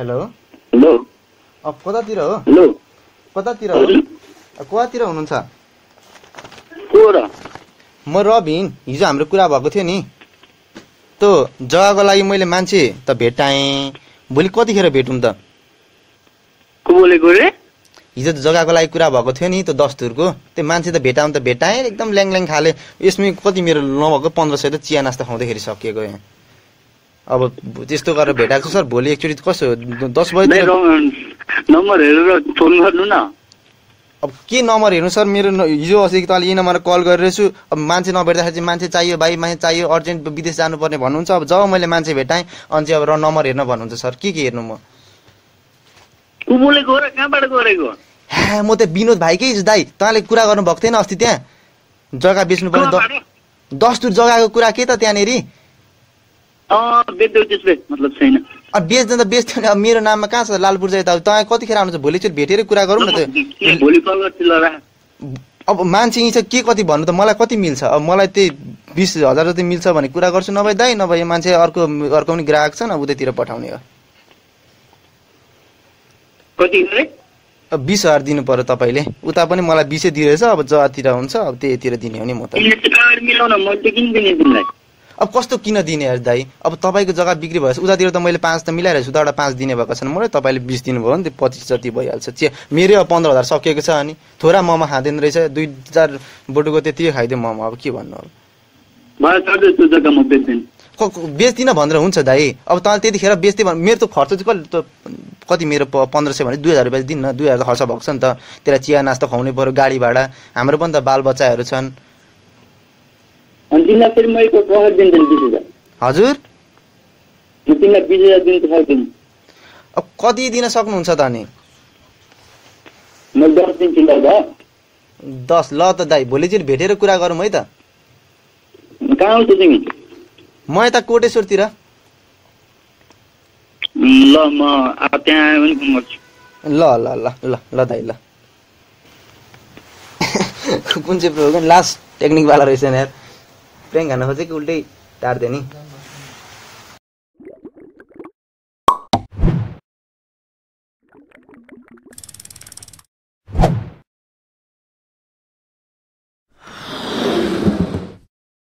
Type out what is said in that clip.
hello hello कतातिर हो hello कतातिर हो कतातिर हुनुहुन्छ को र म रबिन हिजो हाम्रो कुरा भएको थियो नि त्यो जग्गाको लागि मैले मान्छे त भेटाएँ भोलि कतिखेर भेटौँ त को बोलेको रे हिजो जग्गाको लागि कुरा भएको थियो नि त्यो दस्तुरको त्यो मान्छे त भेटाउँ त भेटाएँ एकदम ल्याङ खाले यसमै कति मेरो नभएको 1500 त चिया नास्ता खुवाउँदाखेरि सकिएको यहाँ अब त्यस्तो गरेर भेटाएको छु सर भोलि एकचोटि कसो 10 बजे नम्बर हेरेर फोन गर्नु न अब के नम्बर हेर्नु सर मेरो हिजो अस्ति तले यही नम्बरमा कल गरिरहेछु अब मान्छे नभेट्दाखेरि चाहिँ मान्छे चाहियो भाइ मान्छे चाहियो अर्जेन्ट विदेश जानुपर्ने भन्नुहुन्छ अब जब मैले मान्छे भेटाएँ अनि चाहिँ अब नम्बर हेर्न भन्नुहुन्छ सर के हेर्नु म को बोलेको र कहाँबाट गरेको म त विनोद भाइकै दाइ तँले कुरा गर्नु भएको थिएन अस्ति त्यहाँ जग्गा बेच्नु पर्ने दस्तुर जग्गाको कुरा के त त्यहाँनेरि बेच्दै त्यसले मतलब छैन अब बेच्दैन त बेच्थ्यो नि अब मेरो नाममा कहाँ छ लालपुर चाहिँ यता तपाईँ कतिखेर आउनुहुन्छ भोलि चाहिँ भेटेर कुरा गरौँ न त भोलि कल गर्छु ल अब मान्छे यहीँ छ के कति भन्नु त मलाई कति मिल्छ अब मलाई त्यही 20,000 जति मिल्छ भने कुरा गर्छु नभए दाइ नभए यो मान्छे अर्को पनि ग्राहक छ न उतैतिर पठाउने हो कति रे अब 20,000 दिनु पर्यो तपाईँले उता पनि मलाई 20 दिइरहेछ अब जतिर हुन्छ अब त्यहीतिर दिने हो नि म त मिलाउन म चाहिँ किन दिने तिमीलाई अब कस्तो किन दिने यार दाइ अब तपाईँको जग्गा बिक्री भएछ उतातिर त मैले 5 त मिलाइरहेछु उताबाट 5 दिने भएको छन् मलाई तपाईँले 20 दिनुभयो नि त्यो 25 जति भइहाल्छ मेरो अब 15,000 सकिएको छ अनि थोरा मोमो खाँदैन रहेछ 2-4 बोटुको त्यति खाइदियो मोमो अब के भन्नु अब बेच्दिन भनेर हुन्छ दाइ अब तँले त्यतिखेर बेच्दै मेरो त खर्च चाहिँ कति मेरो 1500 भने 2,000 रुपियाँ दिन्न 2,000 त खर्च भएको छ नि त त्यसलाई चिया नास्ता खुवाउनै पर्यो गाडी भाडा हाम्रो पनि त बालबच्चाहरू छन् हजुर अब कति दिन सक्नुहुन्छ त अनि 10 ल त दाइ भोलि चाहिँ भेटेर कुरा गरौँ है त म यता कोटेश्वरतिर ल म त्यहाँ पनि फोन गर्छु ल ल ल ल ल दाइ ल कुन चाहिँ प्रोग्राम लास्ट टेक्निक वाला रहेछ यार प्रेङ खान खोजेको उल्टै टार्दै नि